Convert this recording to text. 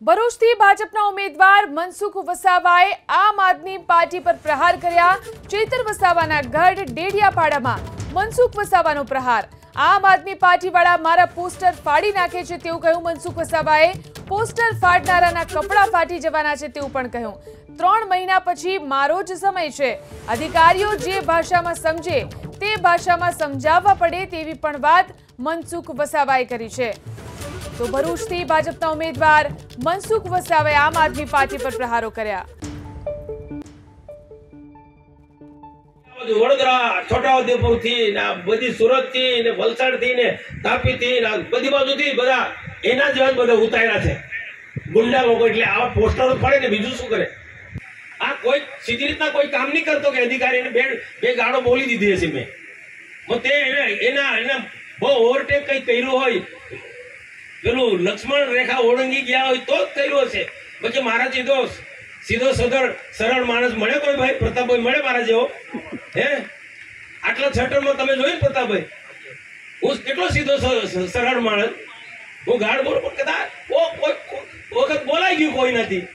ભરૂચથી ભાજપના ઉમેદવાર મનસુખ વસાવાએ આમ આદમી પાર્ટી પર પ્રહાર કર્યા। ચેતર વસાવાના ગઢ ડેડિયાપાડામાં મનસુખ વસાવાનો પ્રહાર। આમ આદમી પાર્ટીવાળા મારા પોસ્ટર ફાડી નાખે છે તેવું કહ્યું મનસુખ વસાવાએ। પોસ્ટર ફાડનારાના કપડા ફાટી જવાના છે તેવું પણ કહ્યું। 3 મહિના પછી મારો જ સમય છે। અધિકારીઓ જે ભાષામાં સમજે તે ભાષામાં સમજાવવા પડે તેવી પણ વાત મનસુખ વસાવાએ કરી છે। तो भरूचથી ભાજપના ઉમેદવાર મનસુખ વસાવાએ આમ આદમી પાર્ટી પર પ્રહારો કર્યા। વડોદરા છોટાઉદેપુર થી બધી સુરત થી ને વલસાડ થી ને તાપી થી બધી બાજુથી બધા એના જેવા બધા ઉતાર્યા છે ગુંડા લોકો। એટલે આવા પોસ્ટરો ફાડે ને બીજું શું કરે? આ કોઈ સીધી રીતના કોઈ કામ નહીં કરતો કે અધિકારીને બે ગાળો બોલી દીધી હશે મેં તે એના બહુ ઓવરટેક કઈ કર્યું હોય, પેલું લક્ષ્મણ રેખા ઓળંગી ગયા હોય તો જ કર્યું હશે। પછી મારા સીધો સરળ માણસ મળે કોઈ ભાઈ? પ્રતાપભાઈ મળે મારા જેવો? હે આટલા છટરમાં તમે જોયું પ્રતાપભાઈ? હું કેટલો સીધો સરળ માણસ, હું ગાઢ બોલું પણ કદાચ વખત બોલાઈ ગયું કોઈ નથી।